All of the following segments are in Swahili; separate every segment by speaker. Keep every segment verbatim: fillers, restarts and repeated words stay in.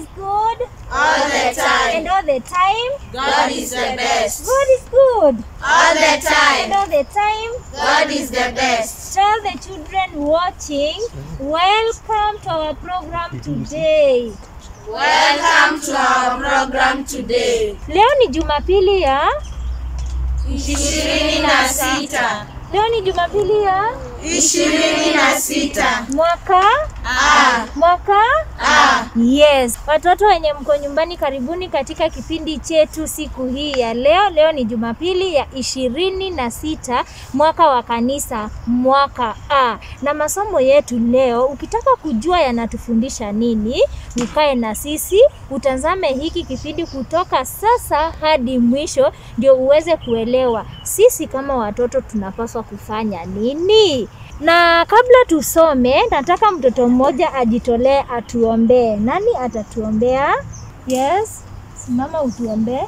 Speaker 1: good
Speaker 2: all the time.
Speaker 1: And all the time
Speaker 2: God is the best.
Speaker 1: God is good
Speaker 2: All the time.
Speaker 1: And all the time
Speaker 2: God is the best.
Speaker 1: Tell the children watching, welcome to our program today.
Speaker 2: Welcome to our program today.
Speaker 1: Leo ni Jumapili ya
Speaker 2: ishirini na sita.
Speaker 1: Leo ni Jumapili ya
Speaker 2: ishirini na sita.
Speaker 1: Mwaka
Speaker 2: A.
Speaker 1: Mwaka
Speaker 2: A.
Speaker 1: Yes. Watoto wenye mko nyumbani, karibuni katika kipindi chetu siku hii ya leo. Leo ni Jumapili ya ishirini na sita, mwaka wa kanisa, mwaka A. Na masomo yetu leo, ukitaka kujua yanatufundisha nini, ukae na sisi, utazame hiki kipindi kutoka sasa hadi mwisho ndio uweze kuelewa sisi kama watoto tunapaswa kufanya nini. Na kabla tusome, nataka mtoto mmoja ajitolee atuombee. Nani atatuombea? Yes, simama utuombee.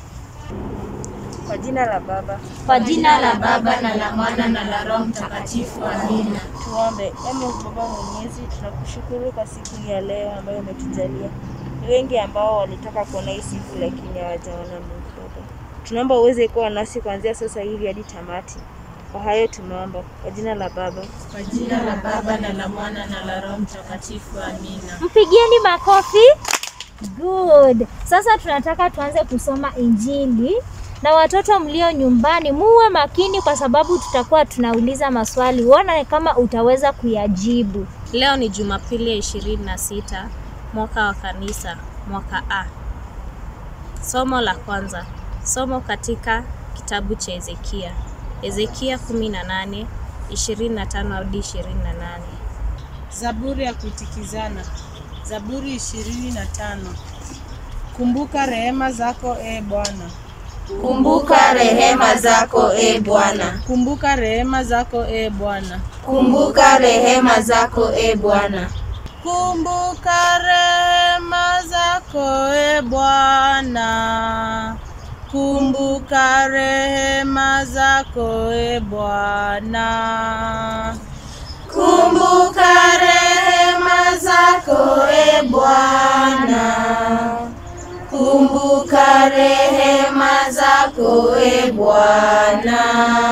Speaker 3: Kwa jina la Baba,
Speaker 2: Kwa jina la Baba na la Mwana na la Roho Mtakatifu. Amina.
Speaker 3: tuombe. Ee Baba Mwenyezi, tunakushukuru kwa siku ya leo ambayo umetujalia. Ni wengi ambao walitaka kuona hii siku lakini hawajaona. Mungu Baba, tunaomba uweze kuwa nasi kuanzia sasa hivi hadi tamati. Kwa hayo tumeomba kwa jina la Baba,
Speaker 2: Kwa jina la Baba na la Mwana na la Roho Mtakatifu. Amina.
Speaker 1: Mpigieni makofi. Good. Sasa tunataka tuanze kusoma Injili. Na watoto mlio nyumbani, muwe makini kwa sababu tutakuwa tunauliza maswali. Uone kama utaweza kuyajibu.
Speaker 4: Leo ni Jumapili ya ishirini na sita, mwaka wa kanisa, mwaka A. Somo la kwanza. Somo katika kitabu cha Ezekia. Ezekia kumi na nane, ishirini na tano hadi ishirini na nane.
Speaker 5: Zaburi ya kutikizana. Zaburi ishirini na tano. Kumbuka rehema zako e Bwana.
Speaker 2: Kumbuka rehema zako e Bwana.
Speaker 5: Kumbuka rehema zako e Bwana.
Speaker 2: Kumbuka rehema zako e Bwana.
Speaker 5: Kumbuka rehema zako e Bwana. Kumbuka rehema zako e Bwana.
Speaker 2: Kumbuka rehema zako e Bwana. Kumbuka rehema zako e Bwana.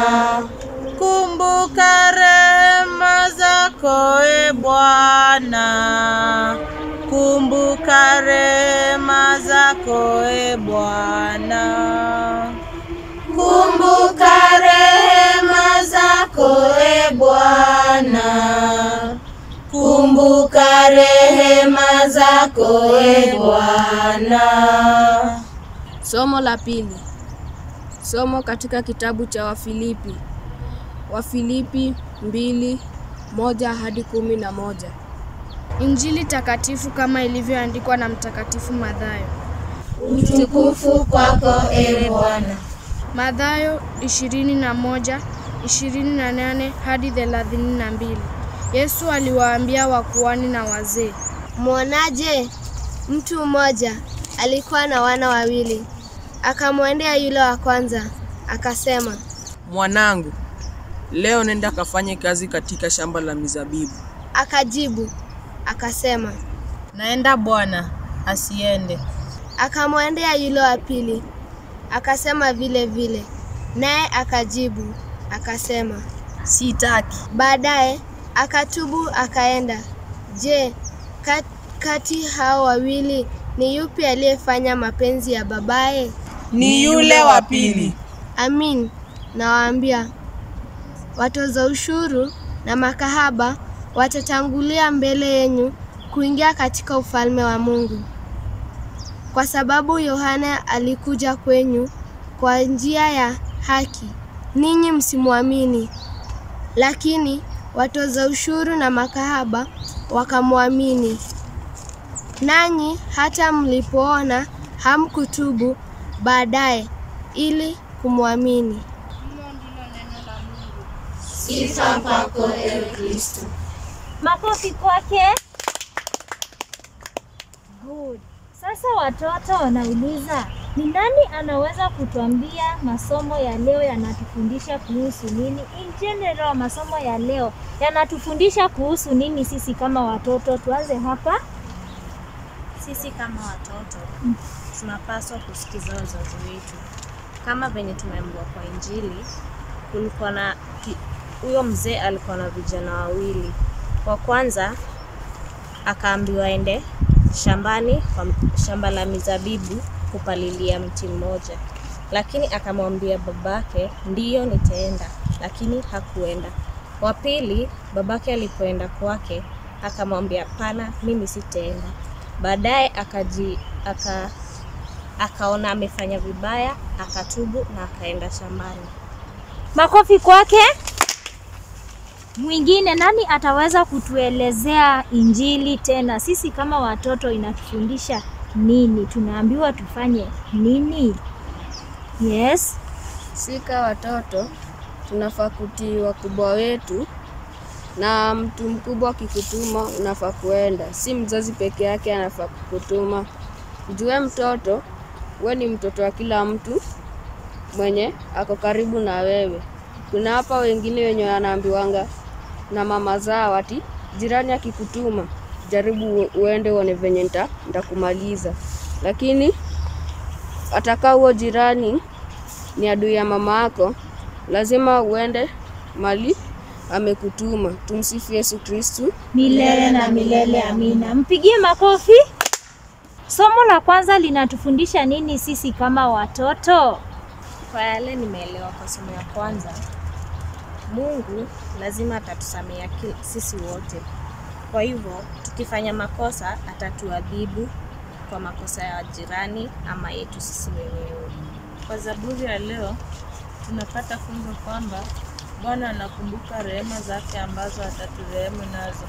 Speaker 5: Kumbuka rehema zako e Bwana. Kumbuka rehema zako e Bwana.
Speaker 2: Kumbuka rehema zako e Bwana. Kumbuka rehema zako e Bwana.
Speaker 6: Somo la pili. Somo katika kitabu cha Wafilipi. Wafilipi mbili, moja hadi kumi na moja.
Speaker 7: Injili takatifu kama ilivyoandikwa na Mtakatifu Mathayo.
Speaker 2: Utukufu kwako e Bwana.
Speaker 7: Mathayo ishirini na moja, ishirini na nane hadi thelathini na mbili. Yesu aliwaambia wakuhani na wazee,
Speaker 8: Mwonaje? Mtu mmoja alikuwa na wana wawili. Akamwendea yule wa kwanza, akasema,
Speaker 9: Mwanangu, leo nenda kafanye kazi katika shamba la mizabibu.
Speaker 8: Akajibu, akasema,
Speaker 5: Naenda bwana, asiende.
Speaker 8: Akamwendea yule wa pili, akasema vile vile. Naye akajibu, akasema,
Speaker 5: Sitaki.
Speaker 8: Baadaye akatubu akaenda. Je, kat, kati hao wawili ni yupi aliyefanya mapenzi ya babaye?
Speaker 5: Ni yule wa pili.
Speaker 8: Amin, nawaambia, watoza ushuru na makahaba watatangulia mbele yenu kuingia katika ufalme wa Mungu. Kwa sababu Yohana alikuja kwenyu kwa njia ya haki, ninyi msimwamini. Lakini watoza ushuru na makahaba wakamwamini. Nanyi hata mlipoona hamkutubu baadaye ili kumwamini.
Speaker 2: Sifa kwako e Kristo.
Speaker 1: Makofi kwake. Good. Sasa watoto wanauliza, ni nani anaweza kutuambia masomo ya leo yanatufundisha kuhusu nini? In general, masomo ya leo yanatufundisha kuhusu nini sisi kama watoto? Tuanze hapa.
Speaker 4: Sisi kama watoto tunapaswa kusikiza wazazi wetu. Kama venye tumeambiwa kwa Injili, kulikuwa na huyo mzee alikuwa na vijana wawili. Wa kwanza akaambiwa aende shambani kwa shamba la mizabibu kupalilia mti mmoja. Lakini akamwambia babake, ndiyo nitaenda, lakini hakuenda. Wa pili, babake alipoenda kwake, akamwambia hapana, mimi sitaenda. Baadaye akaji aka akaona amefanya vibaya, akatubu na akaenda shambani.
Speaker 1: Makofi kwake. Mwingine nani ataweza kutuelezea Injili tena? Sisi kama watoto inatufundisha nini? Tunaambiwa tufanye nini? Yes.
Speaker 6: Sika watoto tunafaa kutii wakubwa wetu, na mtu mkubwa akikutuma unafaa kuenda. Si mzazi peke yake anafaa kukutuma. Jue mtoto, we ni mtoto wa kila mtu mwenye ako karibu na wewe. Kuna hapa wengine wenye wanaambiwanga na mama zao ati jirani akikutuma jaribu uende uone venye nita nitakumaliza. Lakini ataka huo jirani ni adui ya mama yako, lazima uende mali amekutuma. Tumsifu Yesu Kristu
Speaker 1: milele na milele, amina. Mpigie makofi. Somo la kwanza linatufundisha nini sisi kama watoto?
Speaker 4: Kwa yale nimeelewa kwa somo ya kwanza, Mungu lazima atatusamea sisi wote. Kwa hivyo tukifanya makosa atatuadhibu kwa makosa ya jirani ama yetu sisi wenyewe.
Speaker 5: Kwa Zaburi ya leo tunapata funzo kwamba Bwana anakumbuka rehema zake ambazo ataturehemu nazo.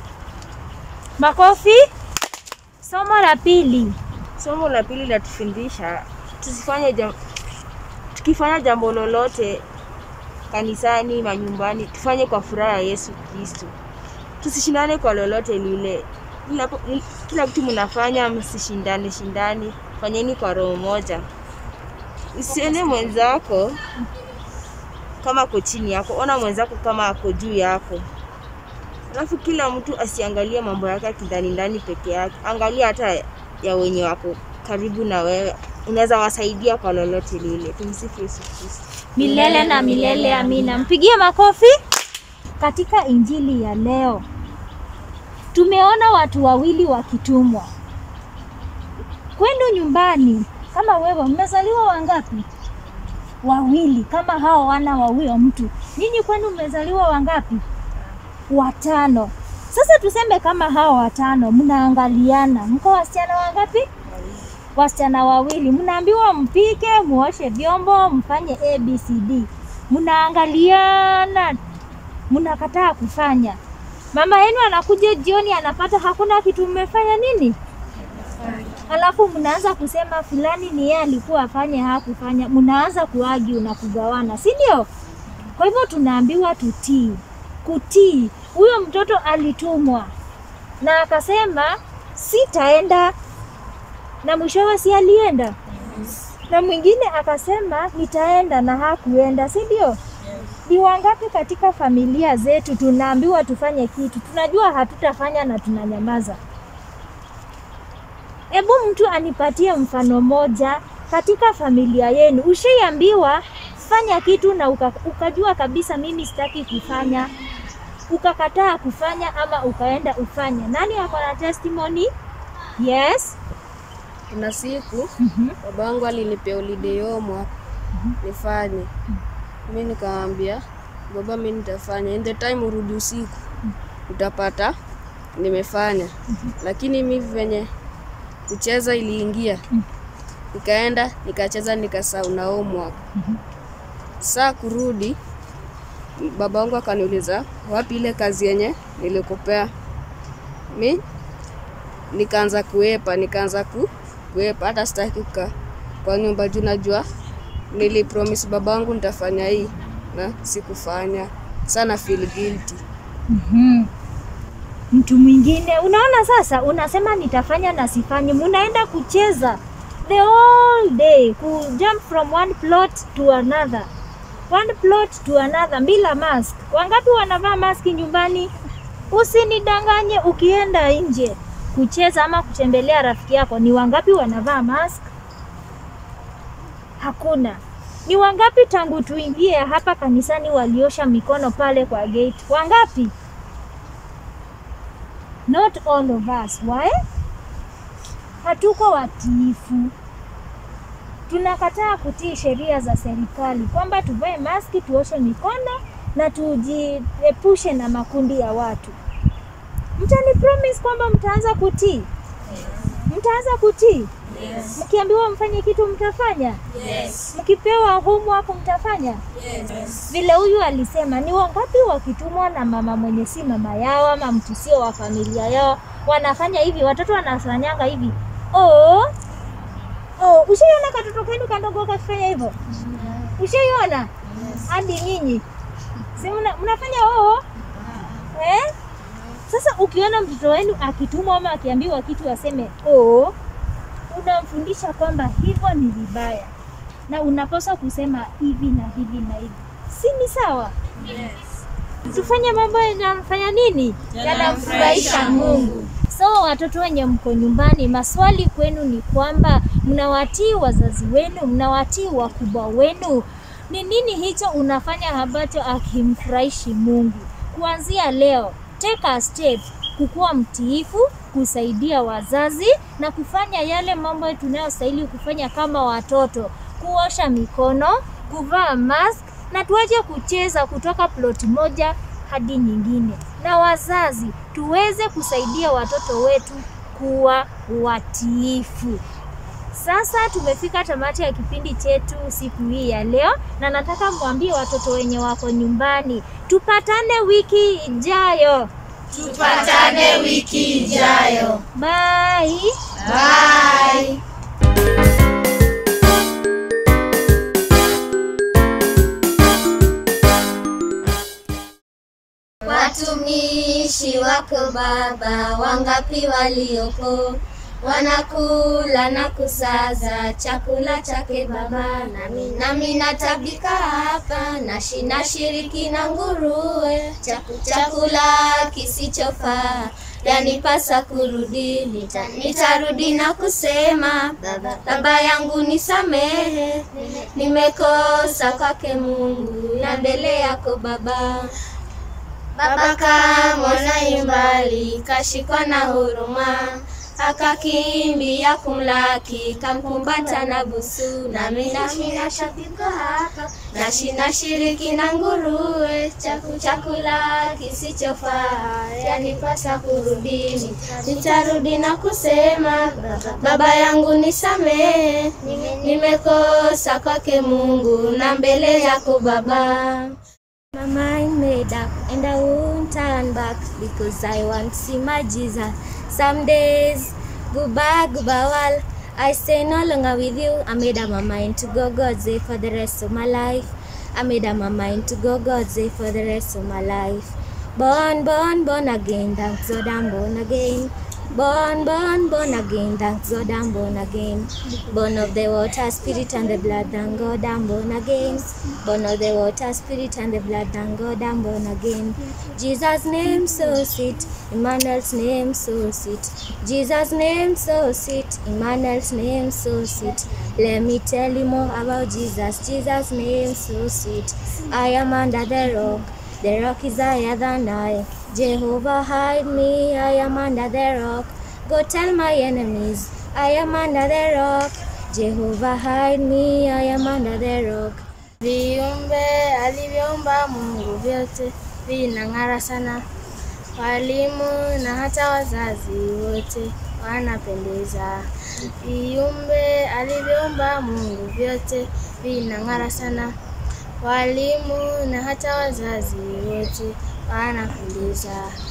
Speaker 1: Makofi. Somo la pili.
Speaker 3: Somo la pili linatufundisha tusifanye jam... tukifanya jambo lolote kanisani, manyumbani, tufanye kwa furaha ya Yesu Kristo. Tusishindane kwa lolote lile. Kila, kila kitu mnafanya msishindane shindani, fanyeni kwa roho moja. Usione mwenzako kama ako chini yako, ona mwenzako kama ako juu yako. Alafu kila mtu asiangalie mambo yake kindani ndani peke yake. Angalia hata ya wenye wako karibu na wewe. Unaweza wasaidia kwa lolote lile. Tumsifu Yesu Kristo
Speaker 1: milele na milele, amina. Mpigie makofi. Katika Injili ya leo tumeona watu wawili wakitumwa kwenda nyumbani. Kama wewe mmezaliwa wangapi? Wawili. Kama hao wana wa huyo mtu, nyinyi kwenu mmezaliwa wangapi? Watano. Sasa tuseme kama hao watano mnaangaliana, mko wasichana wangapi? Wasichana wawili. Mnaambiwa mpike, muoshe vyombo, mfanye A B C D. Mnaangaliana, mnakataa kufanya. Mama yenu anakuja jioni anapata hakuna kitu mmefanya nini? Alafu mnaanza kusema fulani ni yeye alikuwa afanye hakufanya. Mnaanza kuagi na kugawana, si ndio? Kwa hivyo tunaambiwa tutii. Kutii. Huyo mtoto alitumwa na akasema sitaenda, na mwishowe si alienda? Yes. Na mwingine akasema nitaenda na hakuenda, si ndio? Ni wangapi katika familia zetu tunaambiwa tufanye kitu, tunajua hatutafanya na tunanyamaza? Hebu mtu anipatie mfano moja katika familia yenu. Ushiambiwa fanya kitu na uka, ukajua kabisa mimi sitaki kufanya, ukakataa kufanya ama ukaenda ufanya. Nani ako na testimony? Yes.
Speaker 6: Kuna siku mm-hmm. babangu alinipea holiday mwaka mm-hmm. nifanye. Mm-hmm. Mimi nikamwambia baba, mimi nitafanya. In the time urudi usiku mm-hmm. utapata nimefanya. Mm-hmm. Lakini mimi venye kucheza iliingia. Mm-hmm. Nikaenda nikacheza nikasahau na homework. Mm-hmm. Saa kurudi babangu akaniuliza wapi ile kazi yenye nilikupea. Mimi nikaanza kuepa, nikaanza ku kuepa hata sitaki kukaa kwa nyumba juu najua nilipromise babangu nitafanya hii na sikufanya. Sana feel guilty.
Speaker 1: Mhm. Mtu mwingine unaona sasa unasema nitafanya na sifanyi, mnaenda kucheza the whole day, ku jump from one plot to another. One plot to another bila mask. Wangapi wanavaa mask nyumbani? Usinidanganye ukienda nje. kucheza ama kutembelea rafiki yako, ni wangapi wanavaa mask? Hakuna. Ni wangapi tangu tuingie hapa kanisani waliosha mikono pale kwa gate? Wangapi? Not all of us. Why? Hatuko watiifu. Tunakataa kutii sheria za serikali kwamba tuvae maski, tuoshe mikono na tujiepushe na makundi ya watu. Mtani promise kwamba mtaanza kutii? Mtaanza kutii?
Speaker 2: Yes.
Speaker 1: Mkiambiwa mfanye kitu mtafanya?
Speaker 2: Yes.
Speaker 1: Mkipewa homework mtafanya?
Speaker 2: Yes.
Speaker 1: Vile huyu alisema, ni wangapi wakitumwa na mama mwenye si mama yao ama mtu sio wa familia yao wanafanya hivi, watoto wanafanyanga hivi. Oh, oh, ushaiona katoto kenu kandogo kafanya hivyo? Ushaiona? Hadi nyinyi si mna, mnafanya oh? Eh? Sasa ukiona mtoto wenu akitumwa ama akiambiwa kitu aseme oh, unamfundisha kwamba hivyo ni vibaya na unapaswa kusema hivi na hivi na hivi. Si ni sawa?
Speaker 2: Yes.
Speaker 1: Tufanye mambo yanafanya nini? Yanamfurahisha Mungu. So watoto wenye mko nyumbani, maswali kwenu ni kwamba mnawatii wazazi wenu, mnawatii wakubwa wenu? Ni nini hicho unafanya ambacho akimfurahishi Mungu? Kuanzia leo, take a step kukuwa mtiifu, kusaidia wazazi na kufanya yale mambo tunayostahili kufanya kama watoto. Kuosha mikono, kuvaa mask na tuache kucheza kutoka ploti moja hadi nyingine. Na wazazi tuweze kusaidia watoto wetu kuwa watiifu. Sasa tumefika tamati ya kipindi chetu siku hii ya leo, na nataka mwambie watoto wenye wako nyumbani, tupatane wiki ijayo.
Speaker 2: Tupatane wiki ijayo.
Speaker 1: Bye.
Speaker 2: Bye. Watumishi wako Baba, wangapi waliopo wanakula na kusaza chakula chake Baba, nami nami natabika hapa na shiriki na nguruwe Chaku, chakula kisichofaa yanipasa kurudi, nita, nitarudi na kusema Baba, Baba yangu nisamehe, nimekosa kwake Mungu na mbele yako Baba. Baba kamwona yumbali, kashikwa na huruma, akakimbia kumlaki, kamkumbata na busu, nami nami nashabika hapa na shiriki na nguruwe Chaku, chakula kisichofaa yanipasa kurudi, nitarudi na kusema Baba yangu nisamehe, nimekosa kwake Mungu na mbele yako Baba. My mind made up and I won't turn back because I want to see my Jesus. Some days, goodbye, goodbye, well, I stay no longer with you. I made up my mind to go God's way for the rest of my life. I made up my mind to go God's way for the rest of my life. Born, born, born again, thanks God I'm born again. Born, born, born again, thanks God I'm born again. Born of the water, spirit and the blood, thank God I'm born again. Born of the water, spirit and the blood, thank God I'm born again. Jesus' name so sweet, Emmanuel's name so sweet. Jesus' name so sweet, Emmanuel's name so sweet. Let me tell you more about Jesus, Jesus' name so sweet. I am under the rock, the rock is higher than I. Jehovah hide me, I am under the rock. Go tell my enemies, I am under the rock. Jehovah hide me, I am under the rock.
Speaker 7: Viumbe alivyoumba Mungu vyote vinang'ara sana. Walimu na hata wazazi wote wanapendeza. Viumbe alivyoumba Mungu vyote vinang'ara sana. Walimu na hata wazazi wote wanapendeza.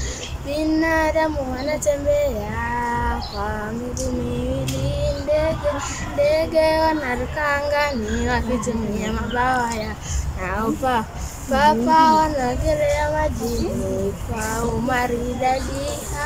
Speaker 7: Binadamu wanatembea kwa miguu miwili, ndege ndege wanaruka angani wakitumia mabawa ya naopa. Papa wanaogelea majini kwa umaridadi.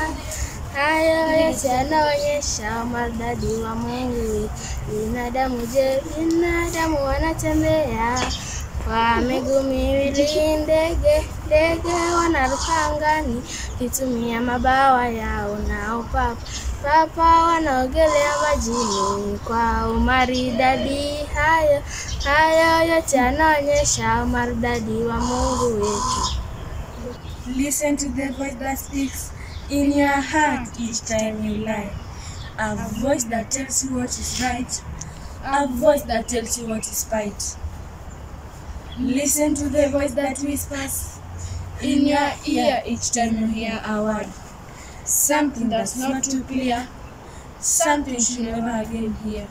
Speaker 7: Hayo yote yanaonyesha umaridadi wa Mungu. Binadamu je, binadamu wanatembea kwa miguu miwili, ndege ndege wanaruka angani kitumia mabawa yao, nao papa papa wanaogelea majini kwa umaridadi. Hayo hayo yote yanaonyesha umaridadi wa Mungu wetu.
Speaker 3: Listen to the voice that speaks in your heart each time you lie. A voice that tells you what is right. A voice that tells you what is right. Listen to the voice that whispers in your ear each time you hear a word. Something that's not too clear. Something you should never again hear.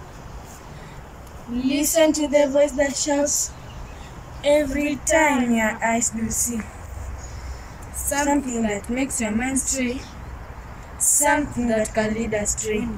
Speaker 3: Listen to the voice that shouts every time your eyes will see. Something that makes your mind stray. Something that can lead astray.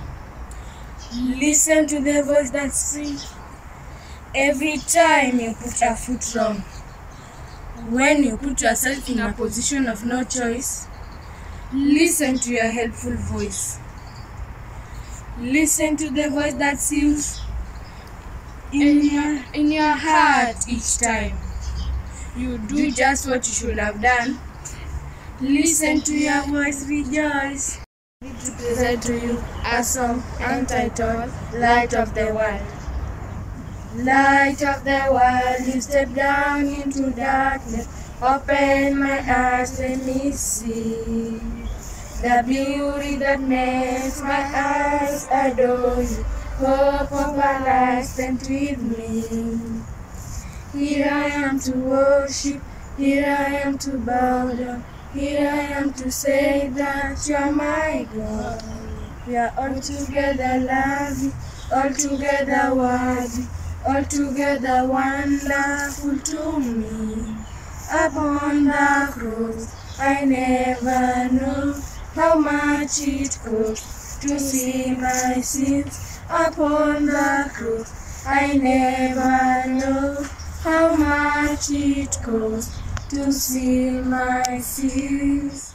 Speaker 3: Listen to the voice that's free every time you put a foot wrong. When you put yourself in a position of no choice, listen to your helpful voice. Listen to the voice that seals in your, in your heart each time you do just what you should have done. Listen to your voice, rejoice. To present to you a song entitled Light of the World. Light of the world, you step down into darkness. Open my eyes, let me see the beauty that makes my eyes adore you. Hope of a life spent with me. Here I am to worship, here I am to bow down, here I am to say that you are my God. We are all together lovely, all together worthy, all together wonderful to me. Upon the cross, I never knew how much it cost to see my sins. Upon the cross, I never knew how much it cost to see my sins.